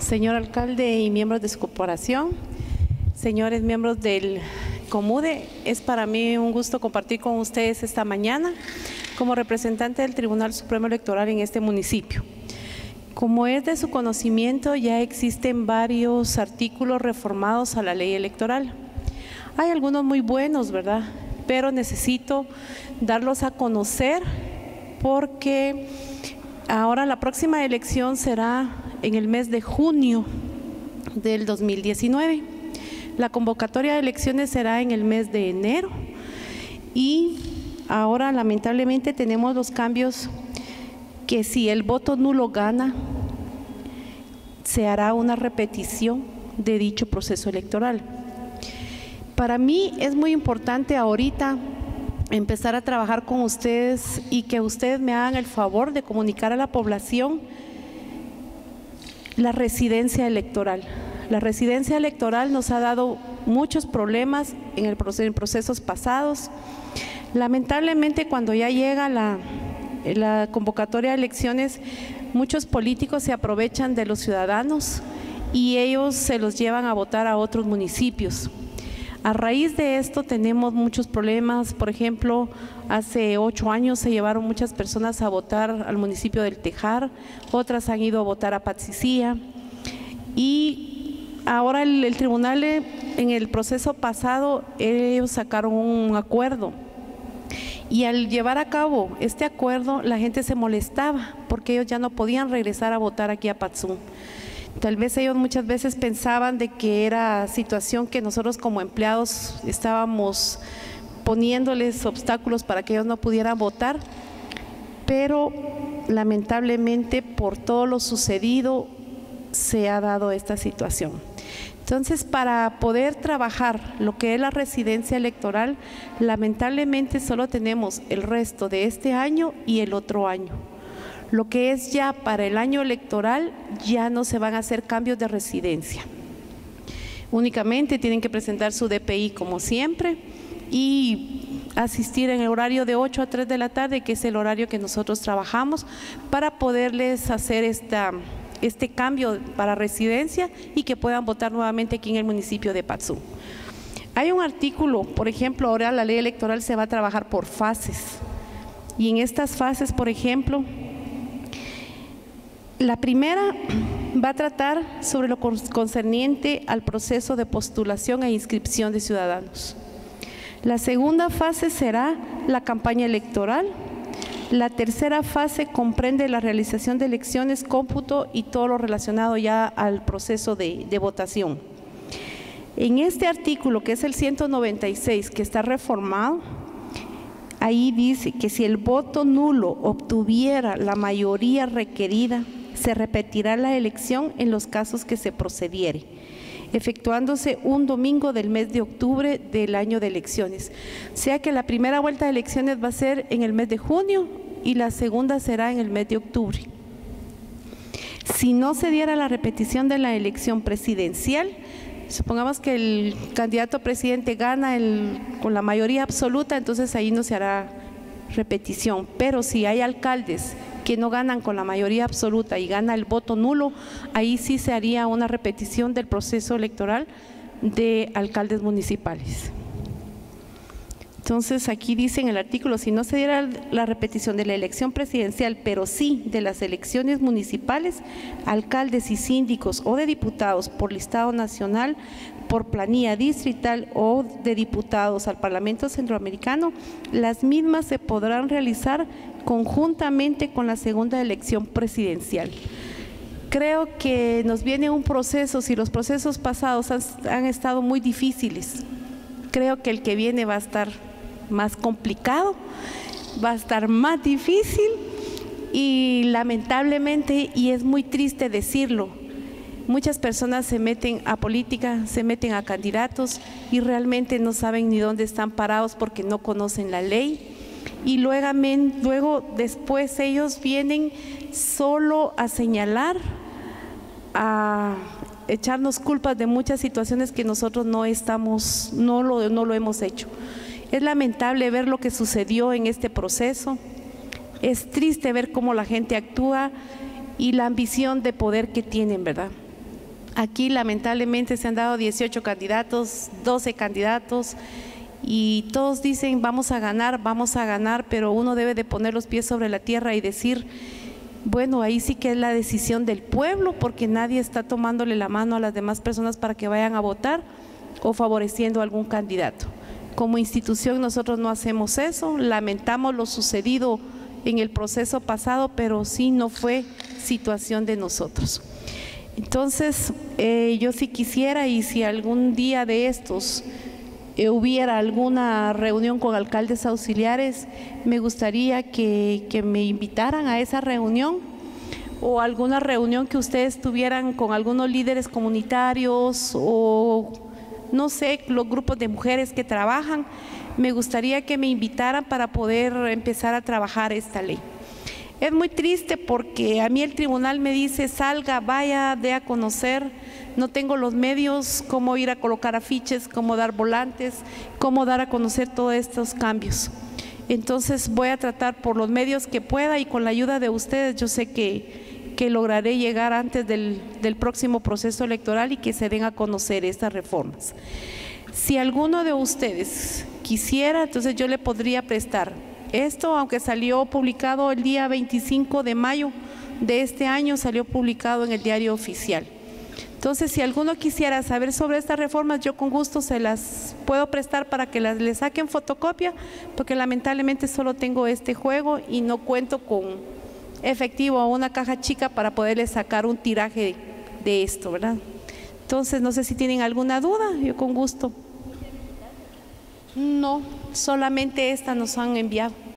señor alcalde y miembros de su corporación, señores miembros del COMUDE, es para mí un gusto compartir con ustedes esta mañana como representante del Tribunal Supremo Electoral en este municipio. Como es de su conocimiento, ya existen varios artículos reformados a la ley electoral. Hay algunos muy buenos, ¿verdad? Pero necesito darlos a conocer porque ahora la próxima elección será en el mes de junio del 2019. La convocatoria de elecciones será en el mes de enero y ahora lamentablemente tenemos los cambios que si el voto nulo gana, se hará una repetición de dicho proceso electoral. Para mí es muy importante ahorita empezar a trabajar con ustedes y que ustedes me hagan el favor de comunicar a la población la residencia electoral. La residencia electoral nos ha dado muchos problemas en procesos pasados. Lamentablemente, cuando ya llega la convocatoria de elecciones, muchos políticos se aprovechan de los ciudadanos y ellos se los llevan a votar a otros municipios. A raíz de esto tenemos muchos problemas. Por ejemplo, hace 8 años se llevaron muchas personas a votar al municipio del Tejar, otras han ido a votar a Patsicía y ahora el tribunal en el proceso pasado ellos sacaron un acuerdo y al llevar a cabo este acuerdo la gente se molestaba porque ellos ya no podían regresar a votar aquí a Patsum. Tal vez ellos muchas veces pensaban de que era situación que nosotros como empleados estábamos poniéndoles obstáculos para que ellos no pudieran votar, pero lamentablemente por todo lo sucedido se ha dado esta situación. Entonces, para poder trabajar lo que es la residencia electoral, lamentablemente solo tenemos el resto de este año y el otro año. Lo que es ya para el año electoral, ya no se van a hacer cambios de residencia. Únicamente tienen que presentar su DPI como siempre y asistir en el horario de 8 a 3 de la tarde, que es el horario que nosotros trabajamos, para poderles hacer este cambio para residencia y que puedan votar nuevamente aquí en el municipio de Patsum. Hay un artículo, por ejemplo, ahora la ley electoral se va a trabajar por fases y en estas fases, por ejemplo, la primera va a tratar sobre lo concerniente al proceso de postulación e inscripción de ciudadanos. La segunda fase será la campaña electoral. La tercera fase comprende la realización de elecciones, cómputo y todo lo relacionado ya al proceso de votación. En este artículo, que es el 196, que está reformado, ahí dice que si el voto nulo obtuviera la mayoría requerida, se repetirá la elección en los casos que se procediere, efectuándose un domingo del mes de octubre del año de elecciones. O sea que la primera vuelta de elecciones va a ser en el mes de junio y la segunda será en el mes de octubre. Si no se diera la repetición de la elección presidencial, supongamos que el candidato a presidente gana con la mayoría absoluta, entonces ahí no se hará repetición. Pero si hay alcaldes que no ganan con la mayoría absoluta y gana el voto nulo, ahí sí se haría una repetición del proceso electoral de alcaldes municipales. Entonces aquí dice en el artículo, si no se diera la repetición de la elección presidencial, pero sí de las elecciones municipales, alcaldes y síndicos o de diputados por listado nacional, por planilla distrital o de diputados al Parlamento Centroamericano, las mismas se podrán realizar conjuntamente con la segunda elección presidencial. Creo que nos viene un proceso, si los procesos pasados han estado muy difíciles, creo que el que viene va a estar más complicado, va a estar más difícil y lamentablemente, y es muy triste decirlo, muchas personas se meten a política, se meten a candidatos y realmente no saben ni dónde están parados porque no conocen la ley. Y luego después ellos vienen solo a señalar, a echarnos culpas de muchas situaciones que nosotros no lo hemos hecho. Es lamentable ver lo que sucedió en este proceso, es triste ver cómo la gente actúa y la ambición de poder que tienen, ¿verdad? Aquí lamentablemente se han dado 18 candidatos, 12 candidatos y todos dicen vamos a ganar, pero uno debe de poner los pies sobre la tierra y decir, bueno, ahí sí que es la decisión del pueblo, porque nadie está tomándole la mano a las demás personas para que vayan a votar o favoreciendo a algún candidato. Como institución nosotros no hacemos eso, lamentamos lo sucedido en el proceso pasado, pero sí no fue situación de nosotros. Entonces, yo sí quisiera, y si algún día de estos hubiera alguna reunión con alcaldes auxiliares, me gustaría que me invitaran a esa reunión o alguna reunión que ustedes tuvieran con algunos líderes comunitarios o no sé, los grupos de mujeres que trabajan. Me gustaría que me invitaran para poder empezar a trabajar esta ley. Es muy triste porque a mí el tribunal me dice salga, vaya, dé a conocer, no tengo los medios, cómo ir a colocar afiches, cómo dar volantes, cómo dar a conocer todos estos cambios. Entonces voy a tratar por los medios que pueda y con la ayuda de ustedes yo sé que lograré llegar antes del próximo proceso electoral y que se den a conocer estas reformas. Si alguno de ustedes quisiera, entonces yo le podría prestar esto, aunque salió publicado el día 25 de mayo de este año, salió publicado en el Diario Oficial. Entonces, si alguno quisiera saber sobre estas reformas, yo con gusto se las puedo prestar para que le saquen fotocopia, porque lamentablemente solo tengo este juego y no cuento con efectivo o una caja chica para poderle sacar un tiraje de esto, ¿verdad? Entonces, no sé si tienen alguna duda, yo con gusto. No, solamente esta nos han enviado.